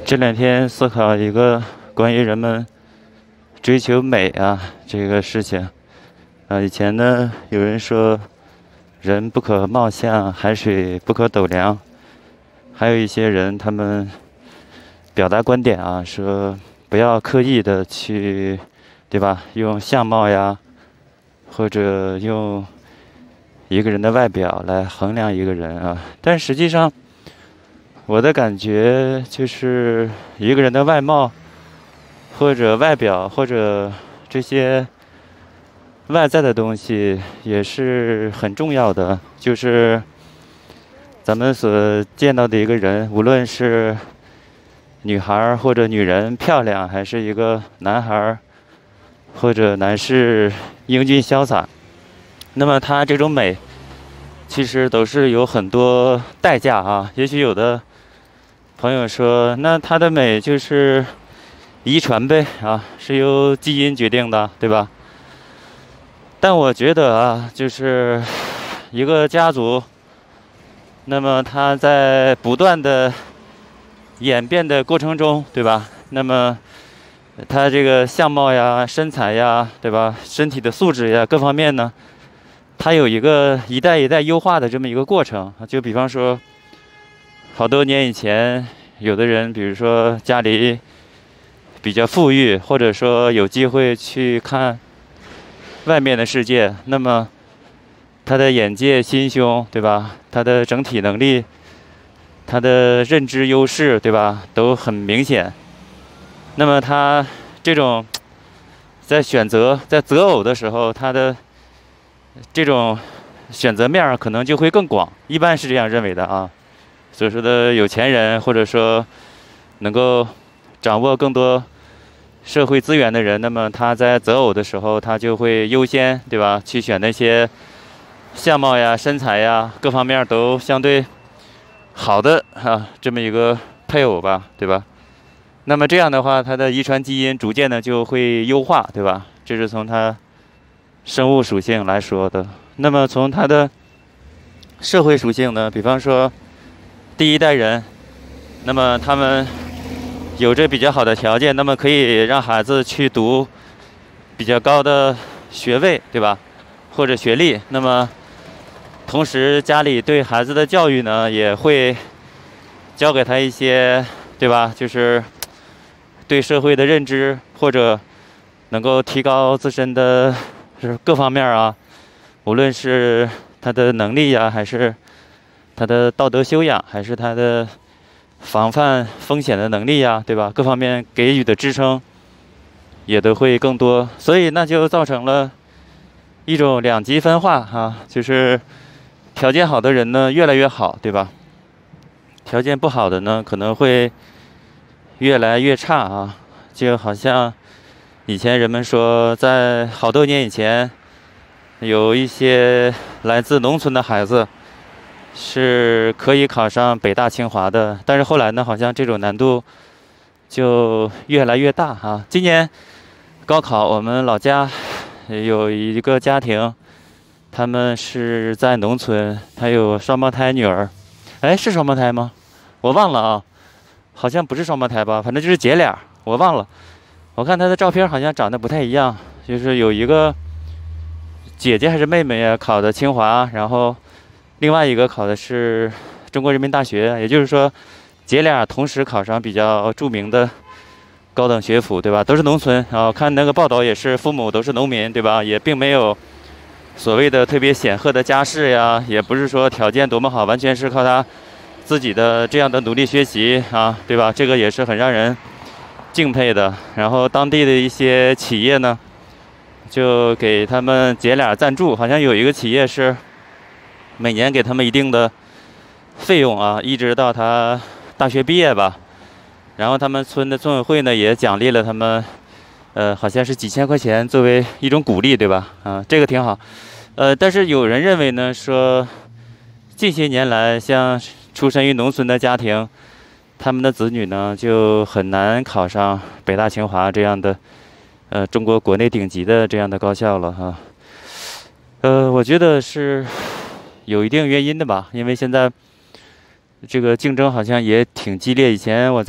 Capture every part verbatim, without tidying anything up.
这两天思考一个关于人们追求美啊这个事情啊，以前呢有人说人不可貌相，海水不可斗量，还有一些人他们表达观点啊，说不要刻意的去，对吧？用相貌呀，或者用一个人的外表来衡量一个人啊，但实际上。我的感觉就是一个人的外貌，或者外表，或者这些外在的东西也是很重要的。就是咱们所见到的一个人，无论是女孩或者女人漂亮，还是一个男孩或者男士英俊潇洒，那么他这种美其实都是有很多代价啊。也许有的朋友说，那他的美就是遗传呗啊，是由基因决定的，对吧？但我觉得啊，就是一个家族，那么他在不断的演变的过程中，对吧？那么他这个相貌呀、身材呀，对吧？身体的素质呀，各方面呢，他有一个一代一代优化的这么一个过程。就比方说，好多年以前，有的人，比如说家里比较富裕，或者说有机会去看外面的世界，那么他的眼界、心胸，对吧？他的整体能力，他的认知优势，对吧？都很明显。那么他这种在选择、在择偶的时候，他的这种选择面可能就会更广，一般是这样认为的啊。所说的有钱人，或者说能够掌握更多社会资源的人，那么他在择偶的时候，他就会优先，对吧？去选那些相貌呀、身材呀各方面都相对好的啊这么一个配偶吧，对吧？那么这样的话，他的遗传基因逐渐的就会优化，对吧？这是从他生物属性来说的。那么从他的社会属性呢，比方说第一代人，那么他们有着比较好的条件，那么可以让孩子去读比较高的学位，对吧？或者学历。那么同时家里对孩子的教育呢，也会教给他一些，对吧？就是对社会的认知，或者能够提高自身的是各方面啊，无论是他的能力呀，还是他的道德修养，还是他的防范风险的能力呀，对吧？各方面给予的支撑也都会更多，所以那就造成了一种两极分化啊，就是条件好的人呢越来越好，对吧？条件不好的呢可能会越来越差啊，就好像以前人们说，在好多年以前，有一些来自农村的孩子是可以考上北大清华的，但是后来呢，好像这种难度就越来越大啊。今年高考，我们老家有一个家庭，他们是在农村，他有双胞胎女儿。哎，是双胞胎吗？我忘了啊，好像不是双胞胎吧，反正就是姐俩，我忘了。我看他的照片好像长得不太一样，就是有一个姐姐还是妹妹呀，考的清华，然后另外一个考的是中国人民大学，也就是说，姐俩同时考上比较著名的高等学府，对吧？都是农村，然后看那个报道也是父母都是农民，对吧？也并没有所谓的特别显赫的家世呀，也不是说条件多么好，完全是靠他自己的这样的努力学习啊，对吧？这个也是很让人敬佩的。然后当地的一些企业呢，就给他们姐俩赞助，好像有一个企业是每年给他们一定的费用啊，一直到他大学毕业吧。然后他们村的村委会呢也奖励了他们，呃，好像是几千块钱作为一种鼓励，对吧？啊，这个挺好。呃，但是有人认为呢，说近些年来，像出身于农村的家庭，他们的子女呢就很难考上北大清华这样的，呃，中国国内顶级的这样的高校了哈。呃，我觉得是有一定原因的吧，因为现在这个竞争好像也挺激烈。以前我在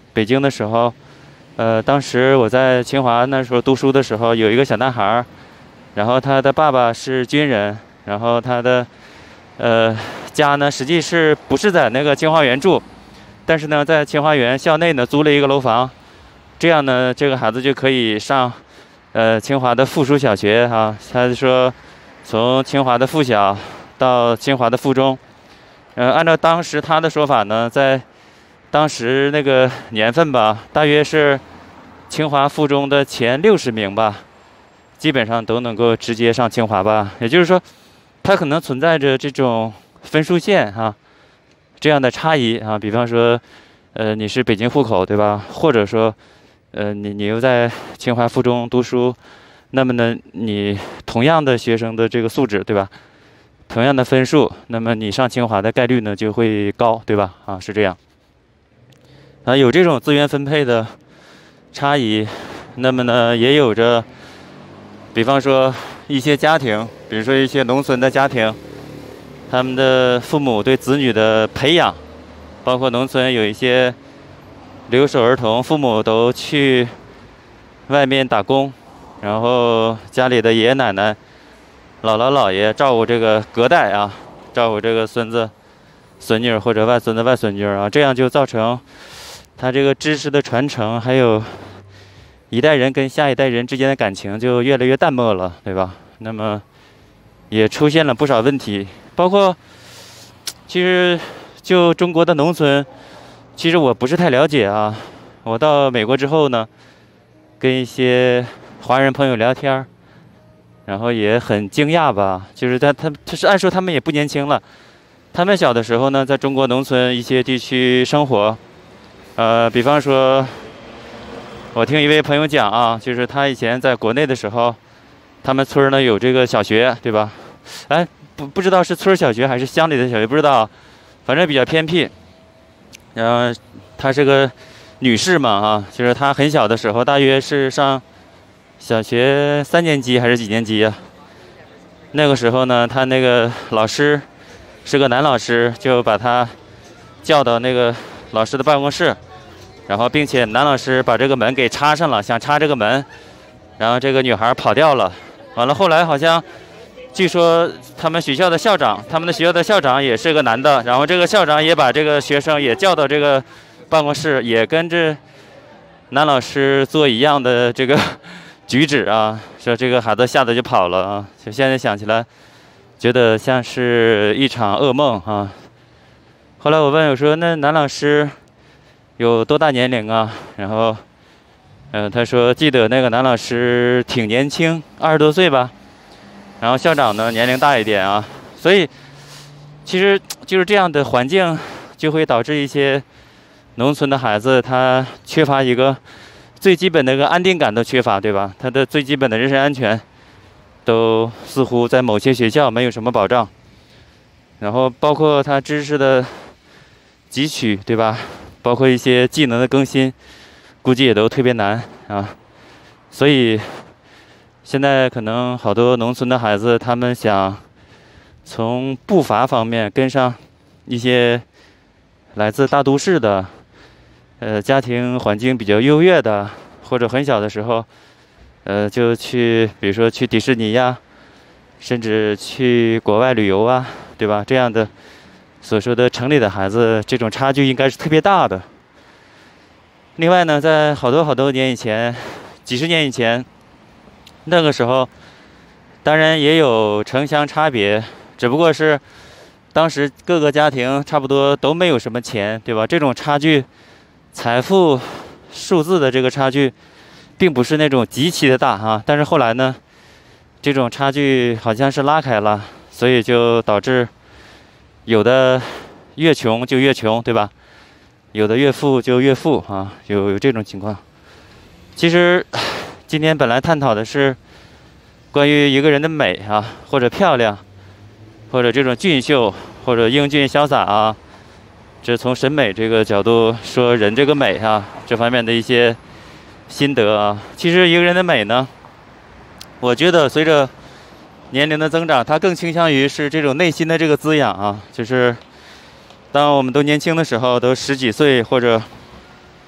北京的时候，呃，当时我在清华那时候读书的时候，有一个小男孩，然后他的爸爸是军人，然后他的呃家呢，实际是不是在那个清华园住，但是呢，在清华园校内呢租了一个楼房，这样呢，这个孩子就可以上呃清华的附属小学啊。他就说，从清华的附小到清华的附中，呃，按照当时他的说法呢，在当时那个年份吧，大约是清华附中的前六十名吧，基本上都能够直接上清华吧。也就是说，它可能存在着这种分数线啊这样的差异啊。比方说，呃，你是北京户口对吧？或者说，呃，你你又在清华附中读书，那么呢，你同样的学生的这个素质对吧？同样的分数，那么你上清华的概率呢就会高，对吧？啊，是这样。啊，有这种资源分配的差异，那么呢，也有着，比方说一些家庭，比如说一些农村的家庭，他们的父母对子女的培养，包括农村有一些留守儿童，父母都去外面打工，然后家里的爷爷奶奶、姥姥姥爷照顾这个隔代啊，照顾这个孙子、孙女或者外孙子、外孙女啊，这样就造成他这个知识的传承，还有一代人跟下一代人之间的感情就越来越淡漠了，对吧？那么也出现了不少问题，包括其实就中国的农村，其实我不是太了解啊。我到美国之后呢，跟一些华人朋友聊天，然后也很惊讶吧，就是他他他是按说他们也不年轻了，他们小的时候呢，在中国农村一些地区生活。呃，比方说，我听一位朋友讲啊，就是他以前在国内的时候，他们村呢有这个小学，对吧？哎，不不知道是村小学还是乡里的小学，不知道，反正比较偏僻。然后她是个女士嘛啊，就是她很小的时候，大约是上小学三年级还是几年级呀？那个时候呢，她那个老师是个男老师，就把她叫到那个老师的办公室。然后，并且男老师把这个门给插上了，想插这个门，然后这个女孩跑掉了。完了，后来好像，据说他们学校的校长，他们的学校的校长也是个男的，然后这个校长也把这个学生也叫到这个办公室，也跟着男老师做一样的这个举止啊，说这个孩子吓得就跑了啊。就现在想起来，觉得像是一场噩梦啊。后来我问我说，那男老师有多大年龄啊？然后，嗯、呃，他说记得那个男老师挺年轻，二十多岁吧。然后校长呢年龄大一点啊，所以其实就是这样的环境，就会导致一些农村的孩子他缺乏一个最基本的一个安定感都缺乏，对吧？他的最基本的人身安全都似乎在某些学校没有什么保障。然后包括他知识的汲取，对吧？包括一些技能的更新，估计也都特别难啊。所以现在可能好多农村的孩子，他们想从步伐方面跟上一些来自大都市的，呃，家庭环境比较优越的，或者很小的时候，呃，就去，比如说去迪士尼呀，甚至去国外旅游啊，对吧？这样的。所说的城里的孩子，这种差距应该是特别大的。另外呢，在好多好多年以前，几十年以前，那个时候，当然也有城乡差别，只不过是当时各个家庭差不多都没有什么钱，对吧？这种差距，财富数字的这个差距，并不是那种极其的大啊。但是后来呢，这种差距好像是拉开了，所以就导致有的越穷就越穷，对吧？有的越富就越富啊，有有这种情况。其实今天本来探讨的是关于一个人的美啊，或者漂亮，或者这种俊秀，或者英俊潇洒啊，这从审美这个角度说人这个美啊，这方面的一些心得啊。其实一个人的美呢，我觉得随着年龄的增长，它更倾向于是这种内心的这个滋养啊，就是当我们都年轻的时候，都十几岁或者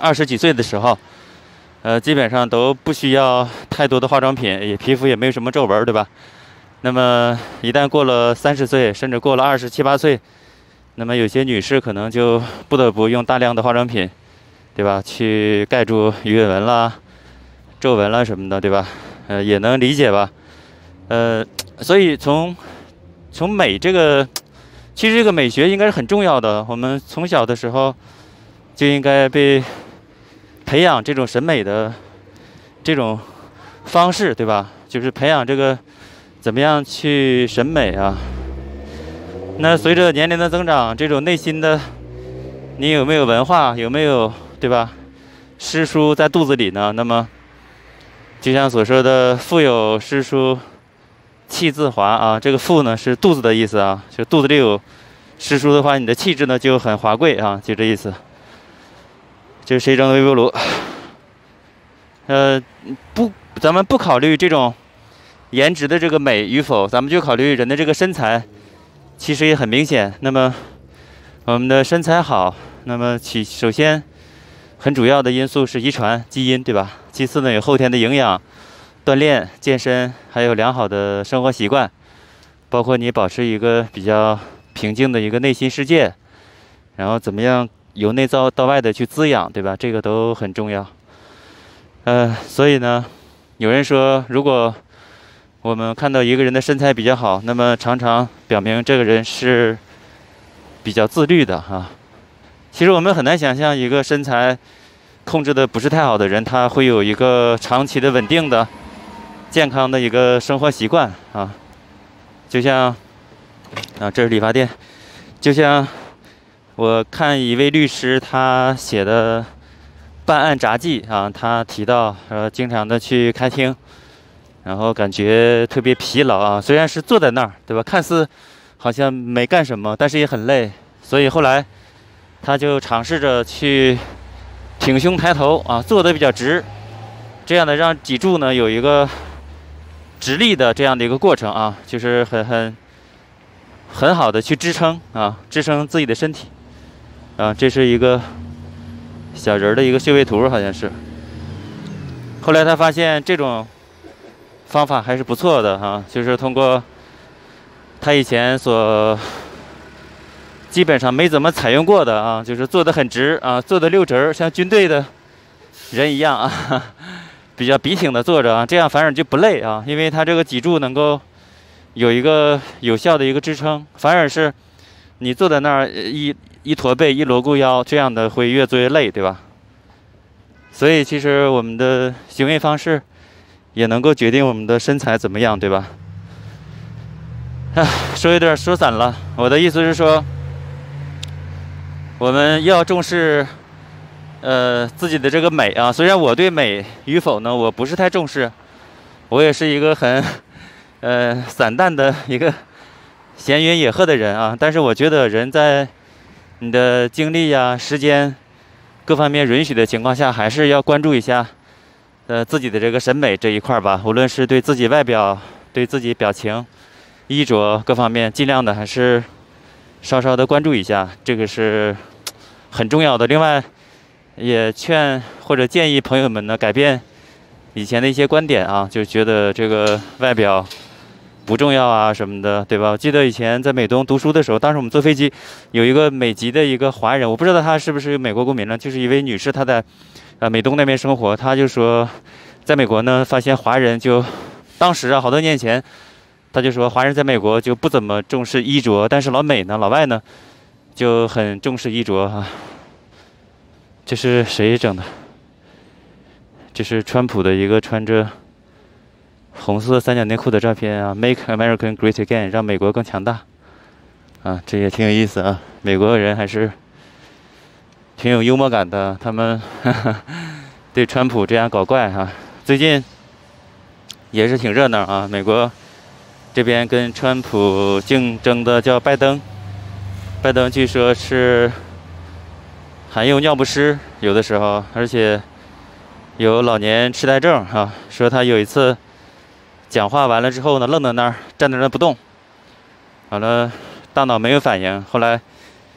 二十几岁的时候，呃，基本上都不需要太多的化妆品，也皮肤也没有什么皱纹，对吧？那么一旦过了三十岁，甚至过了二十七八岁，那么有些女士可能就不得不用大量的化妆品，对吧？去盖住鱼尾纹啦、皱纹啦什么的，对吧？呃，也能理解吧？呃，所以从从美这个，其实这个美学应该是很重要的。我们从小的时候就应该被培养这种审美的这种方式，对吧？就是培养这个怎么样去审美啊。那随着年龄的增长，这种内心的你有没有文化，有没有，对吧？诗书在肚子里呢？那么就像所说的腹有诗书气自华啊，这个腹呢是肚子的意思啊，就肚子里有诗书的话，你的气质呢就很华贵啊，就这意思。这是谁扔的微波炉？呃，不，咱们不考虑这种颜值的这个美与否，咱们就考虑人的这个身材，其实也很明显。那么我们的身材好，那么其首先很主要的因素是遗传基因，对吧？其次呢，有后天的营养、锻炼、健身，还有良好的生活习惯，包括你保持一个比较平静的一个内心世界，然后怎么样由内到到外的去滋养，对吧？这个都很重要。呃，所以呢，有人说，如果我们看到一个人的身材比较好，那么常常表明这个人是比较自律的哈。其实我们很难想象一个身材控制的不是太好的人，他会有一个长期的稳定的、健康的一个生活习惯啊。就像啊，这是理发店，就像我看一位律师他写的办案札记啊，他提到呃，经常的去开庭，然后感觉特别疲劳啊。虽然是坐在那儿，对吧？看似好像没干什么，但是也很累。所以后来他就尝试着去挺胸抬头啊，坐得比较直，这样的让脊柱呢有一个直立的这样的一个过程啊，就是很很很好的去支撑啊，支撑自己的身体啊。这是一个小人的一个穴位图，好像是。后来他发现这种方法还是不错的啊，就是通过他以前所基本上没怎么采用过的啊，就是坐得很直啊，坐得六直，像军队的人一样啊，比较笔挺的坐着啊，这样反而就不累啊，因为他这个脊柱能够有一个有效的一个支撑，反而是你坐在那儿一一驼背一锣鼓腰，这样的会越坐越累，对吧？所以其实我们的行为方式也能够决定我们的身材怎么样，对吧？唉，说有点说散了，我的意思是说，我们要重视，呃，自己的这个美啊。虽然我对美与否呢，我不是太重视，我也是一个很，呃，散淡的一个闲云野鹤的人啊。但是我觉得人在你的精力呀、时间各方面允许的情况下，还是要关注一下，呃，自己的这个审美这一块吧。无论是对自己外表、对自己表情、衣着各方面，尽量的还是稍稍的关注一下，这个是很重要的。另外，也劝或者建议朋友们呢，改变以前的一些观点啊，就觉得这个外表不重要啊什么的，对吧？我记得以前在美东读书的时候，当时我们坐飞机，有一个美籍的一个华人，我不知道她是不是美国公民呢，就是一位女士，她在呃美东那边生活，她就说，在美国呢，发现华人就当时啊，好多年前，她就说华人在美国就不怎么重视衣着，但是老美呢，老外呢，就很重视衣着啊。这是谁整的？这是川普的一个穿着红色三角内裤的照片啊 ，Make America Great Again， 让美国更强大。啊，这也挺有意思啊。美国人还是挺有幽默感的，他们呵呵对川普这样搞怪哈、啊。最近也是挺热闹啊，美国这边跟川普竞争的叫拜登，拜登据说是含用尿不湿，有的时候，而且有老年痴呆症啊。说他有一次讲话完了之后呢，愣在那儿，站在那儿不动，完了大脑没有反应。后来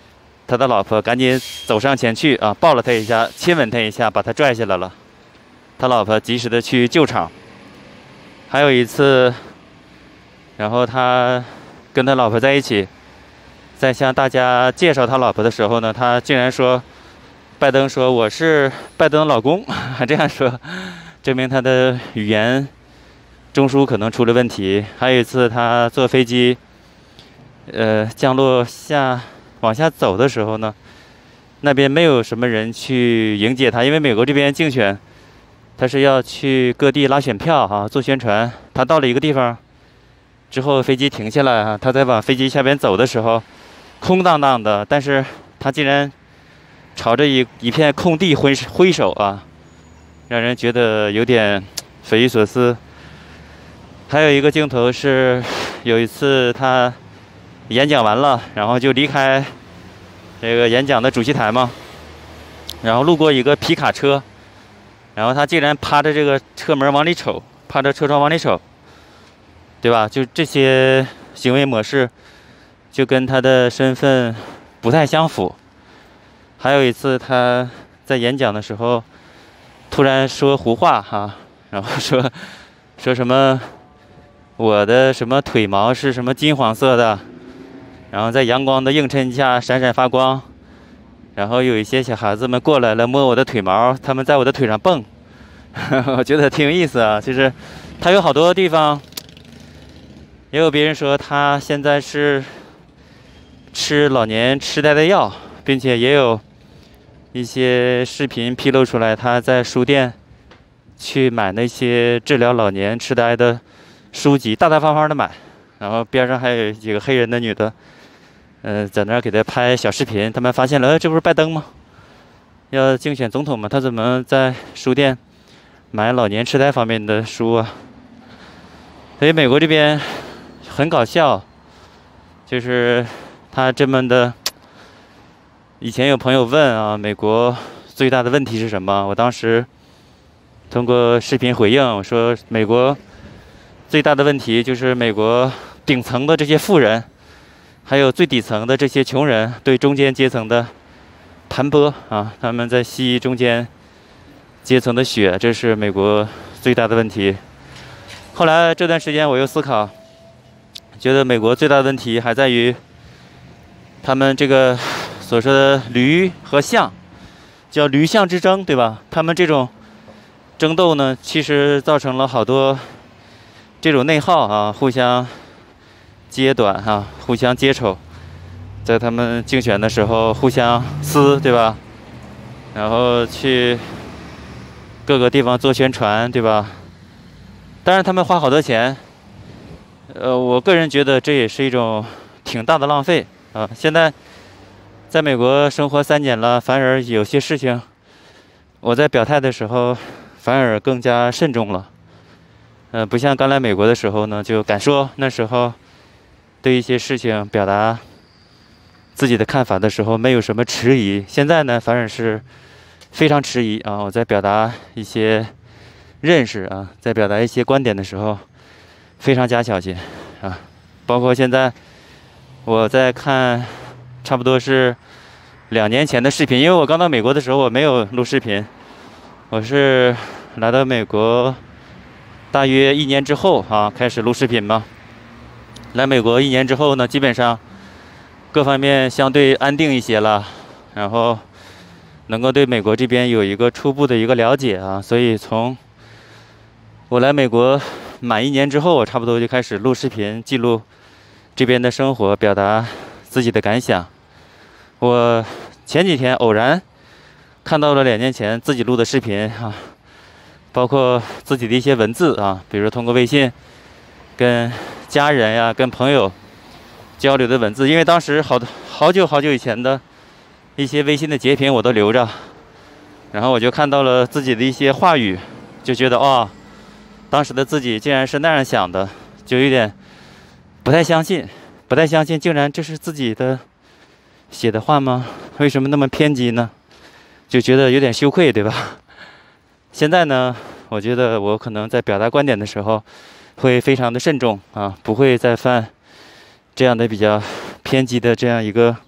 他的老婆赶紧走上前去啊，抱了他一下，亲吻他一下，把他拽下来了。他老婆及时的去救场。还有一次，然后他跟他老婆在一起，在向大家介绍他老婆的时候呢，他竟然说，拜登说我是拜登的老公，还这样说，证明他的语言中枢可能出了问题。还有一次，他坐飞机，呃，降落下往下走的时候呢，那边没有什么人去迎接他，因为美国这边竞选，他是要去各地拉选票啊，做宣传。他到了一个地方之后，飞机停下来啊，他在往飞机下边走的时候，空荡荡的，但是他竟然朝着一一片空地挥挥手啊，让人觉得有点匪夷所思。还有一个镜头是，有一次他演讲完了，然后就离开这个演讲的主席台嘛，然后路过一个皮卡车，然后他竟然趴着这个车门往里瞅，趴着车窗往里瞅，对吧？就这些行为模式，就跟他的身份不太相符。还有一次他在演讲的时候，突然说胡话哈、啊，然后说说什么我的什么腿毛是什么金黄色的，然后在阳光的映衬下闪闪发光，然后有一些小孩子们过来了摸我的腿毛，他们在我的腿上蹦，我觉得挺有意思啊。就是他有好多地方，也有别人说他现在是吃老年痴呆的药，并且也有一些视频披露出来，他在书店去买那些治疗老年痴呆的书籍，大大方方的买，然后边上还有几个黑人的女的，嗯、呃，在那儿给他拍小视频。他们发现了，呃，这不是拜登吗？要竞选总统吗？他怎么在书店买老年痴呆方面的书啊？所以美国这边很搞笑，就是他这么的。以前有朋友问啊，美国最大的问题是什么？我当时通过视频回应，我说美国最大的问题就是美国顶层的这些富人，还有最底层的这些穷人对中间阶层的盘剥啊，他们在吸中间阶层的血，这是美国最大的问题。后来这段时间我又思考，觉得美国最大的问题还在于他们这个所说的驴和象，叫驴象之争，对吧？他们这种争斗呢，其实造成了好多这种内耗啊，互相揭短啊，互相结仇，在他们竞选的时候互相撕，对吧？然后去各个地方做宣传，对吧？当然他们花好多钱，呃，我个人觉得这也是一种挺大的浪费啊。现在在美国生活三年了，反而有些事情，我在表态的时候反而更加慎重了。呃，不像刚来美国的时候呢，就敢说。那时候对一些事情表达自己的看法的时候，没有什么迟疑。现在呢，反而是非常迟疑啊！我在表达一些认识啊，在表达一些观点的时候，非常加小心啊。包括现在我在看。差不多是两年前的视频，因为我刚到美国的时候我没有录视频，我是来到美国大约一年之后啊开始录视频嘛。来美国一年之后呢，基本上各方面相对安定一些了，然后能够对美国这边有一个初步的一个了解啊，所以从我来美国满一年之后，我差不多就开始录视频，记录这边的生活，表达自己的感想。我前几天偶然看到了两年前自己录的视频啊，包括自己的一些文字啊，比如通过微信跟家人呀、跟朋友交流的文字，因为当时好好久好久以前的一些微信的截屏我都留着，然后我就看到了自己的一些话语，就觉得哦，当时的自己竟然是那样想的，就有点不太相信，不太相信，竟然这是自己的写的话吗？为什么那么偏激呢？就觉得有点羞愧，对吧？现在呢，我觉得我可能在表达观点的时候会非常的慎重啊，不会再犯这样的比较偏激的这样一个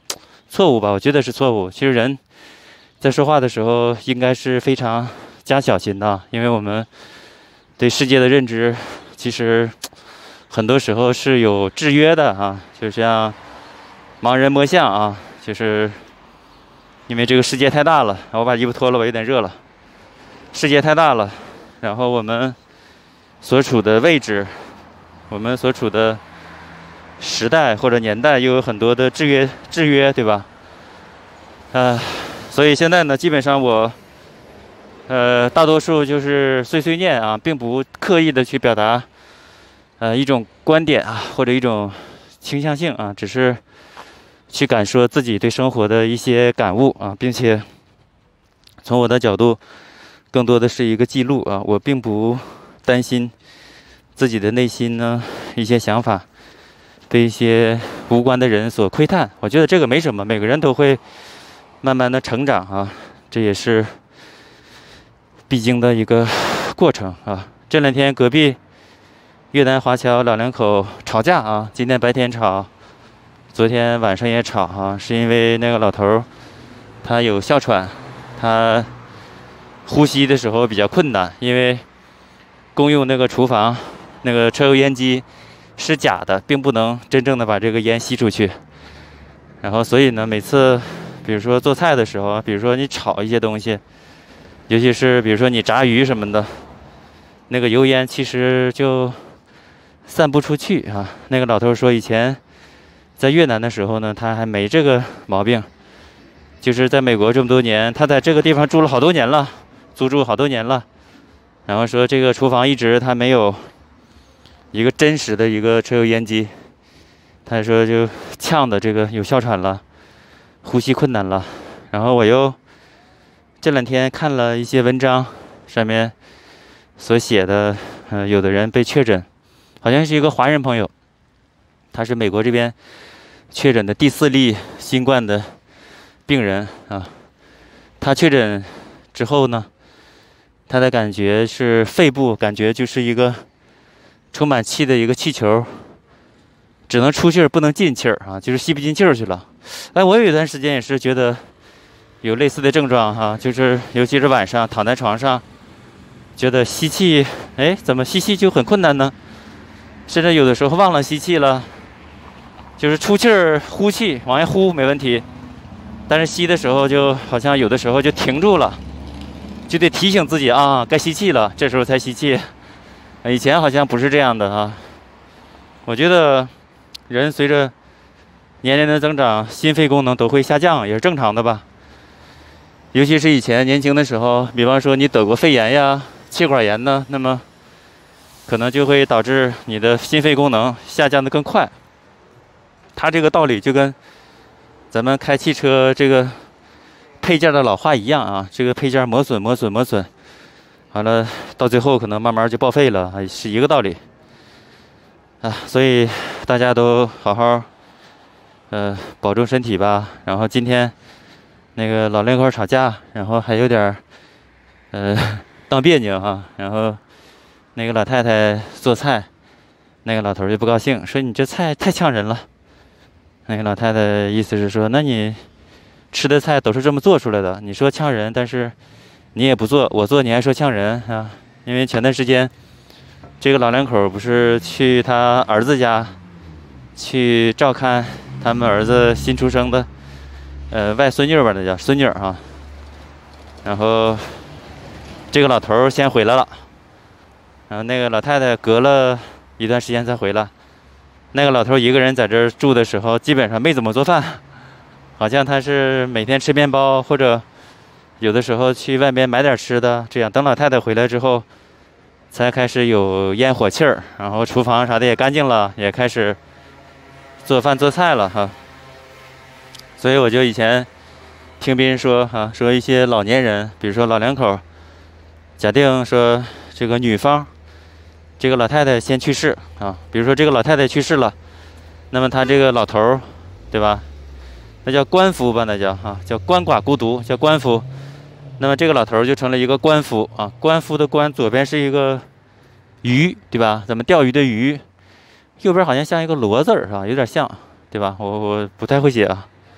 错误吧，我觉得是错误。其实人在说话的时候应该是非常加小心的，因为我们对世界的认知其实很多时候是有制约的啊，就像盲人摸象啊，就是因为这个世界太大了。我把衣服脱了，我有点热了。世界太大了，然后我们所处的位置，我们所处的时代或者年代又有很多的制约，制约，对吧？呃，所以现在呢，基本上我，呃，大多数就是碎碎念啊，并不刻意的去表达，呃，一种观点啊，或者一种倾向性啊，只是去感受自己对生活的一些感悟啊，并且从我的角度，更多的是一个记录啊，我并不担心自己的内心呢一些想法被一些无关的人所窥探，我觉得这个没什么，每个人都会慢慢的成长啊，这也是必经的一个过程啊。这两天隔壁越南华侨老两口吵架啊，今天白天吵，昨天晚上也吵啊，是因为那个老头他有哮喘，他呼吸的时候比较困难，因为公用那个厨房那个抽油烟机是假的，并不能真正的把这个烟吸出去。然后所以呢，每次比如说做菜的时候，比如说你炒一些东西，尤其是比如说你炸鱼什么的，那个油烟其实就散不出去啊。那个老头说，以前在越南的时候呢，他还没这个毛病，就是在美国这么多年，他在这个地方住了好多年了，租住好多年了。然后说这个厨房一直他没有一个真实的一个抽油烟机，他说就呛的这个有哮喘了，呼吸困难了。然后我又这两天看了一些文章，上面所写的，呃，有的人被确诊，好像是一个华人朋友，他是美国这边确诊的第四例新冠的病人啊。他确诊之后呢，他的感觉是肺部感觉就是一个充满气的一个气球，只能出气儿不能进气儿啊，就是吸不进气儿去了。哎，我有一段时间也是觉得有类似的症状哈、啊，就是尤其是晚上躺在床上，觉得吸气，哎，怎么吸气就很困难呢？甚至有的时候忘了吸气了，就是出气儿呼气往外呼没问题，但是吸的时候就好像有的时候就停住了，就得提醒自己啊，该吸气了，这时候才吸气。以前好像不是这样的啊。我觉得人随着年龄的增长，心肺功能都会下降，也是正常的吧。尤其是以前年轻的时候，比方说你得过肺炎呀、气管炎呢，那么可能就会导致你的心肺功能下降的更快。它这个道理就跟咱们开汽车这个配件的老话一样啊，这个配件磨损、磨损、磨损，完了到最后可能慢慢就报废了，是一个道理。啊，所以大家都好好，呃，保重身体吧。然后今天那个老两口吵架，然后还有点呃，当别扭哈。然后那个老太太做菜，那个老头就不高兴，说你这菜太呛人了。那个老太太意思是说，那你吃的菜都是这么做出来的，你说呛人，但是你也不做，我做你还说呛人啊？因为前段时间这个老两口不是去他儿子家去照看他们儿子新出生的呃外孙女吧，那叫孙女啊。然后这个老头先回来了，然后那个老太太隔了一段时间才回来。那个老头一个人在这儿住的时候，基本上没怎么做饭，好像他是每天吃面包，或者有的时候去外面买点吃的，这样等老太太回来之后才开始有烟火气儿，然后厨房啥的也干净了，也开始做饭做菜了哈。所以我就以前听别人说哈，说一些老年人，比如说老两口，假定说这个女方这个老太太先去世啊，比如说这个老太太去世了，那么他这个老头儿，对吧？那叫官夫吧，那叫啊，叫鳏寡孤独，叫官夫。那么这个老头儿就成了一个官夫啊，官夫的官左边是一个鱼，对吧？咱们钓鱼的鱼，右边好像像一个罗字儿啊，有点像，对吧？我我不太会写啊。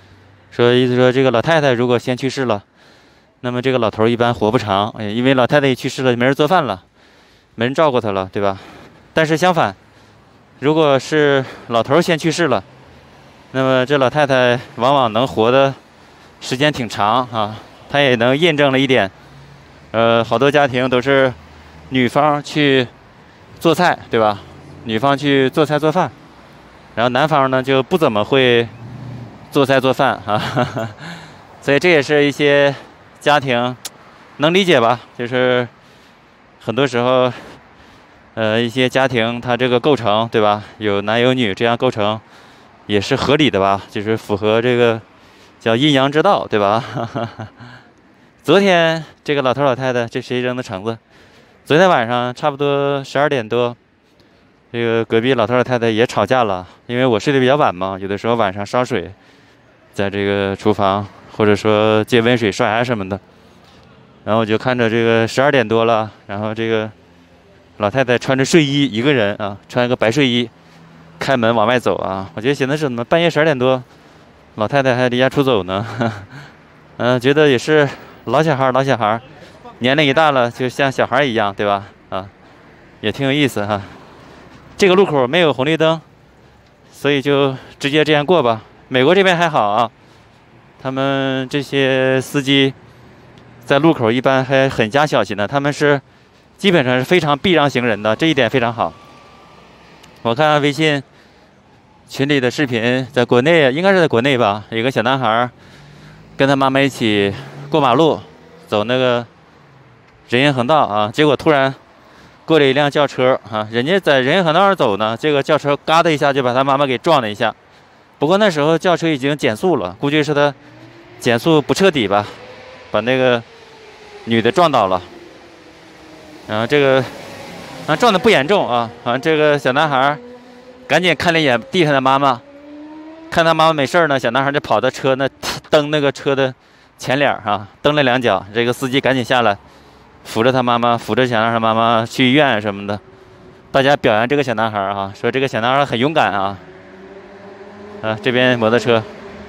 说意思说这个老太太如果先去世了，那么这个老头一般活不长，哎，因为老太太一去世了，没人做饭了，没人照顾她了，对吧？但是相反，如果是老头先去世了，那么这老太太往往能活的时间挺长啊。她也能印证了一点，呃，好多家庭都是女方去做菜，对吧？女方去做菜做饭，然后男方呢就不怎么会做菜做饭啊，呵呵，所以这也是一些家庭能理解吧？就是很多时候，呃，一些家庭它这个构成，对吧？有男有女这样构成，也是合理的吧？就是符合这个叫阴阳之道，对吧？昨天这个老头老太太，这谁扔的橙子？昨天晚上差不多十二点多，这个隔壁老头老太太也吵架了，因为我睡得比较晚嘛，有的时候晚上烧水，在这个厨房或者说接温水刷牙什么的，然后我就看着这个十二点多了，然后这个老太太穿着睡衣，一个人啊，穿一个白睡衣，开门往外走啊，我觉得寻思是怎么半夜十二点多，老太太还离家出走呢？嗯、呃，觉得也是老小孩老小孩，年龄一大了就像小孩一样，对吧？啊，也挺有意思哈。这个路口没有红绿灯，所以就直接这样过吧。美国这边还好啊，他们这些司机在路口一般还很加小心的，他们是基本上是非常避让行人的，这一点非常好。我看微信群里的视频，在国内应该是在国内吧，有个小男孩跟他妈妈一起过马路，走那个人行横道啊，结果突然过了一辆轿车啊，人家在人行横道上走呢，这个轿车嘎的一下就把他妈妈给撞了一下。不过那时候轿车已经减速了，估计是他减速不彻底吧，把那个女的撞倒了。然后这个啊撞的不严重啊，啊这个小男孩赶紧看了一眼地上的妈妈，看他妈妈没事呢，小男孩就跑到车那蹬那个车的前脸啊，蹬了两脚，这个司机赶紧下来扶着他妈妈，扶着想让他妈妈去医院什么的。大家表扬这个小男孩啊，说这个小男孩很勇敢啊。啊，这边摩托车，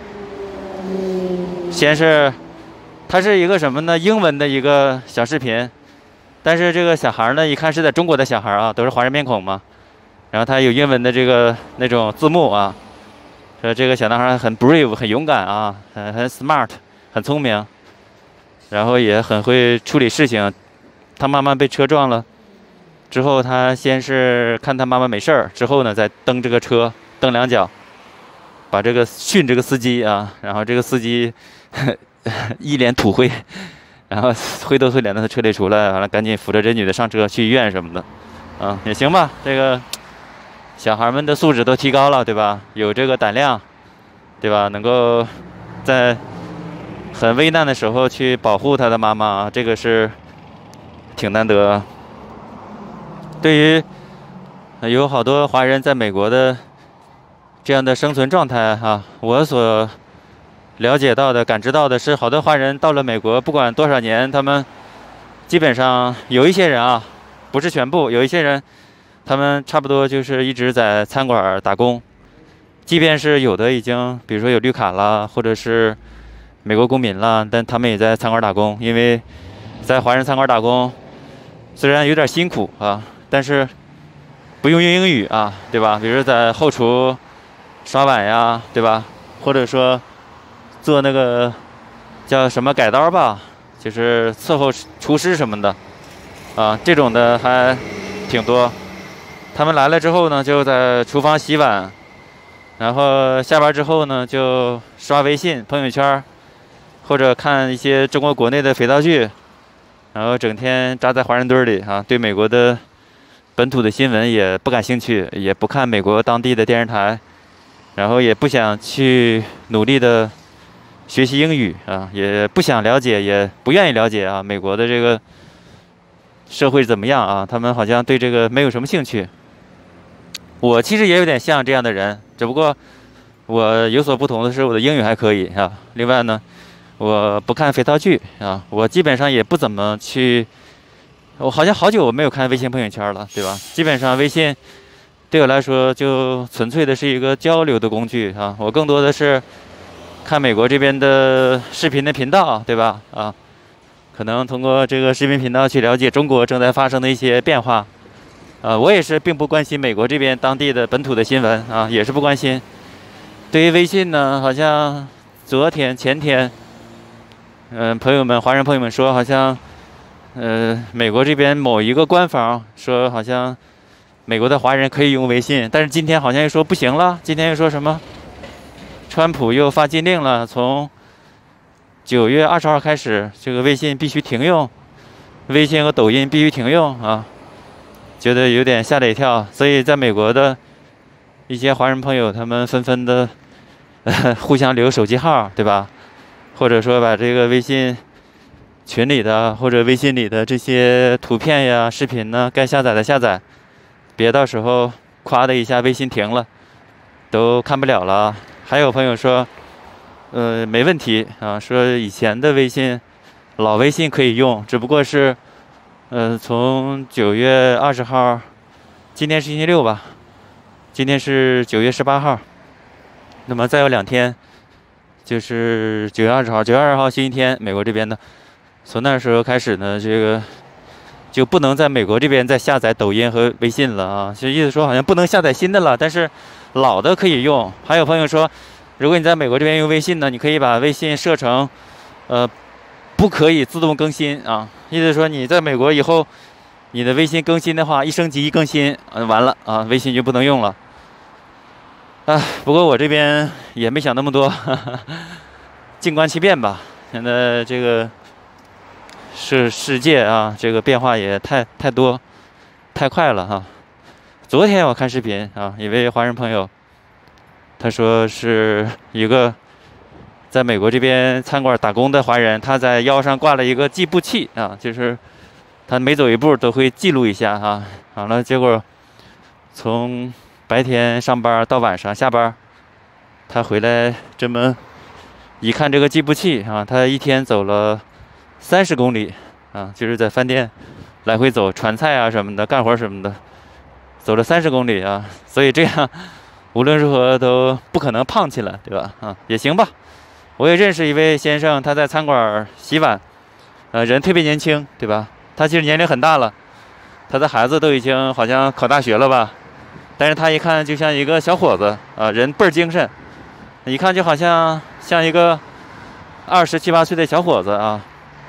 先是它是一个什么呢？英文的一个小视频，但是这个小孩呢，一看是在中国的小孩啊，都是华人面孔嘛。然后他有英文的这个那种字幕啊，说这个小男孩很 brave， 很勇敢啊，很很 smart， 很聪明，然后也很会处理事情。他妈妈被车撞了之后，他先是看他妈妈没事儿，之后呢再蹬这个车，蹬两脚，把这个训这个司机啊，然后这个司机呵呵一脸土灰，然后灰头土脸的从车里出来，完了赶紧扶着这女的上车去医院什么的，啊也行吧，这个小孩们的素质都提高了，对吧？有这个胆量，对吧？能够在很危难的时候去保护他的妈妈，这个是挺难得。对于有好多华人在美国的这样的生存状态啊，我所了解到的、感知到的是，好多华人到了美国，不管多少年，他们基本上有一些人啊，不是全部，有一些人，他们差不多就是一直在餐馆打工，即便是有的已经，比如说有绿卡了，或者是美国公民了，但他们也在餐馆打工，因为在华人餐馆打工，虽然有点辛苦啊，但是不用用英语啊，对吧？比如在后厨刷碗呀，对吧？或者说做那个叫什么改刀吧，就是伺候厨师什么的，啊，这种的还挺多。他们来了之后呢，就在厨房洗碗，然后下班之后呢，就刷微信、朋友圈，或者看一些中国国内的肥皂剧，然后整天扎在华人堆里啊，对美国的本土的新闻也不感兴趣，也不看美国当地的电视台，然后也不想去努力的学习英语啊，也不想了解，也不愿意了解啊美国的这个社会怎么样啊，他们好像对这个没有什么兴趣。我其实也有点像这样的人，只不过我有所不同的是，我的英语还可以啊。另外呢，我不看肥皂剧啊，我基本上也不怎么去，我好像好久我没有看微信朋友圈了，对吧？基本上微信对我来说就纯粹的是一个交流的工具啊，我更多的是看美国这边的视频的频道，对吧？啊，可能通过这个视频频道去了解中国正在发生的一些变化。啊，我也是并不关心美国这边当地的本土的新闻啊，也是不关心。对于微信呢，好像昨天前天，嗯、呃，朋友们，华人朋友们说，好像，呃，美国这边某一个官方说，好像美国的华人可以用微信，但是今天好像又说不行了，今天又说什么？川普又发禁令了，从九月二十号开始，这个微信必须停用，微信和抖音必须停用啊，觉得有点吓了一跳。所以在美国的一些华人朋友，他们纷纷的、呃、互相留手机号，对吧？或者说把这个微信群里的或者微信里的这些图片呀、视频呢，该下载的下载，别到时候咵的一下微信停了，都看不了了。还有朋友说，呃，没问题啊，说以前的微信，老微信可以用，只不过是，呃，从九月二十号，今天是星期六吧，今天是九月十八号，那么再有两天，就是九月二十号，九月二十号星期天，美国这边的，从那时候开始呢，这个就不能在美国这边再下载抖音和微信了啊，就意思说好像不能下载新的了，但是老的可以用。还有朋友说，如果你在美国这边用微信呢，你可以把微信设成，呃，不可以自动更新啊。意思说你在美国以后，你的微信更新的话，一升级一更新，嗯、完了啊，微信就不能用了。啊，不过我这边也没想那么多，哈哈，静观其变吧。现在这个是世界啊，这个变化也太太多，太快了哈。昨天我看视频啊，一位华人朋友，他说是一个在美国这边餐馆打工的华人，他在腰上挂了一个计步器啊，就是他每走一步都会记录一下哈。完了，结果从白天上班到晚上下班，他回来这么一看这个计步器啊，他一天走了三十公里啊，就是在饭店来回走，传菜啊什么的，干活什么的。走了三十公里啊，所以这样无论如何都不可能胖起来，对吧？啊，也行吧。我也认识一位先生，他在餐馆洗碗，呃，人特别年轻，对吧？他其实年龄很大了，他的孩子都已经好像考大学了吧，但是他一看就像一个小伙子啊，人倍儿精神，一看就好像像一个二十七八岁的小伙子啊，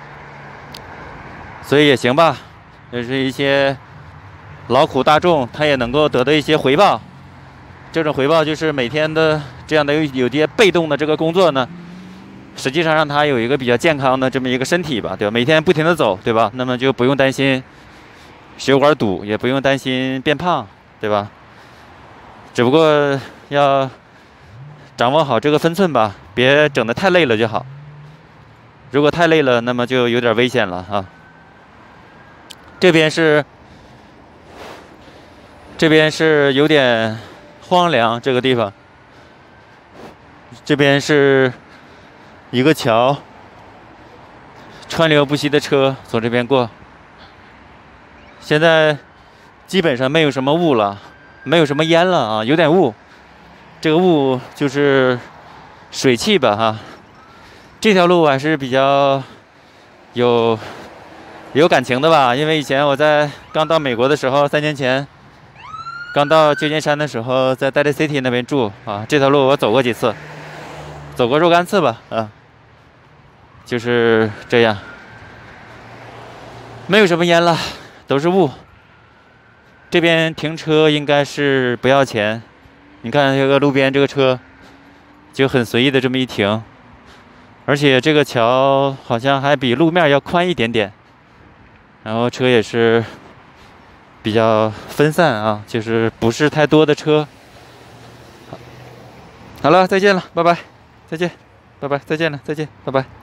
所以也行吧，就是一些劳苦大众，他也能够得到一些回报。这种回报就是每天的这样的有些被动的这个工作呢，实际上让他有一个比较健康的这么一个身体吧，对吧？每天不停的走，对吧？那么就不用担心血管堵，也不用担心变胖，对吧？只不过要掌握好这个分寸吧，别整得太累了就好。如果太累了，那么就有点危险了啊。这边是。这边是有点荒凉，这个地方。这边是一个桥，川流不息的车从这边过。现在基本上没有什么雾了，没有什么烟了啊，有点雾。这个雾就是水汽吧哈。这条路还是比较有有感情的吧，因为以前我在刚到美国的时候，三年前。刚到旧金山的时候，在 Daly City 那边住啊，这条路我走过几次，走过若干次吧啊，就是这样，没有什么烟了，都是雾。这边停车应该是不要钱，你看这个路边这个车，就很随意的这么一停，而且这个桥好像还比路面要宽一点点，然后车也是。比较分散啊，就是不是太多的车。好了，再见了，拜拜，再见，拜拜，再见了，再见，拜拜。